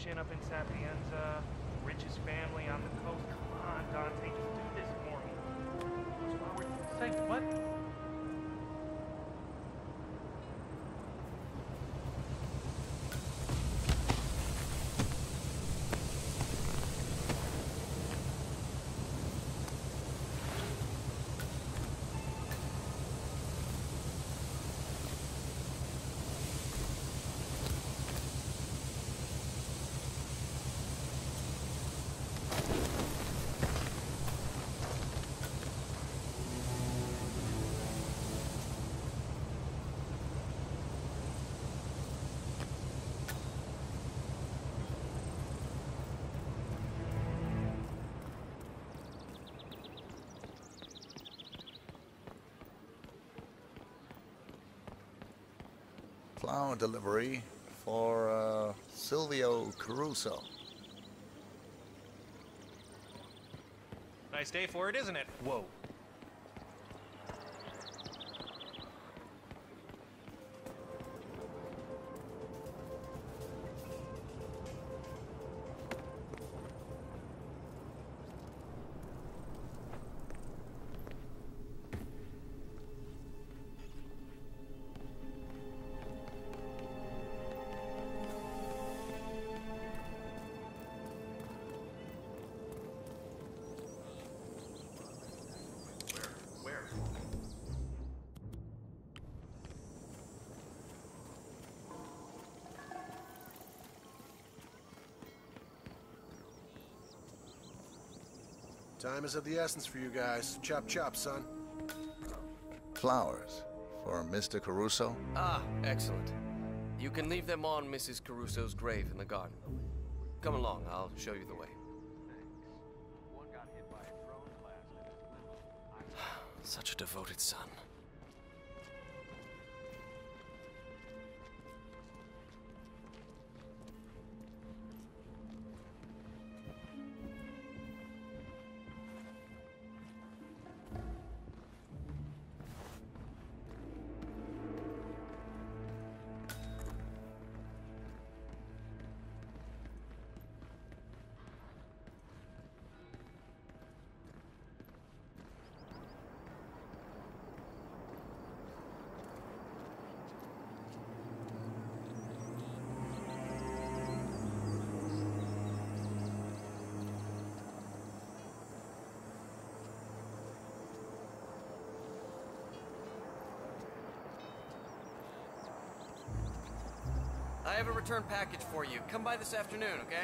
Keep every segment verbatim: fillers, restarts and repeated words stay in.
connection up in Sapienza, richest family on the coast. Come on, Dante, just do this for me. What's wrong with you? Say what? Flower delivery for uh, Silvio Caruso. Nice day for it, isn't it? Whoa. Time is of the essence for you guys. Chop chop, son. Flowers for Mister Caruso. Ah, excellent. You can leave them on Missus Caruso's grave in the garden. Come along, I'll show you the way. Such a devoted son. I have a return package for you. Come by this afternoon, okay?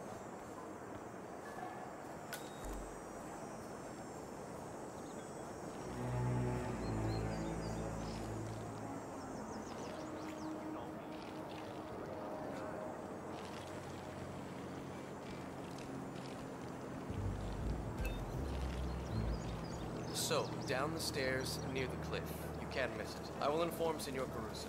So, down the stairs near the cliff. You can't miss it. I will inform Senor Caruso.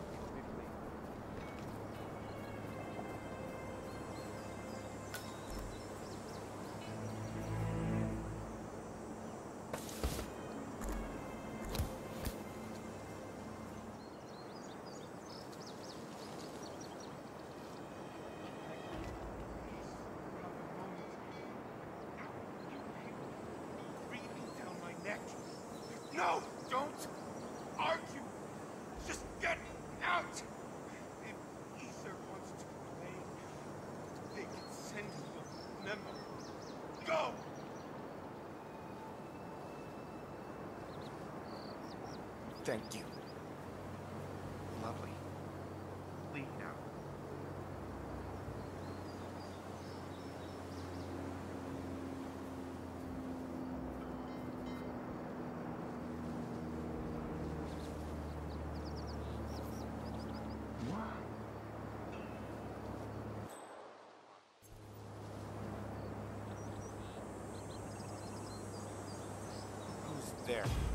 No, don't argue. Just get out. If Ether wants to complain, they can send you a memo. Go. Thank you. Lovely. Leave now. There.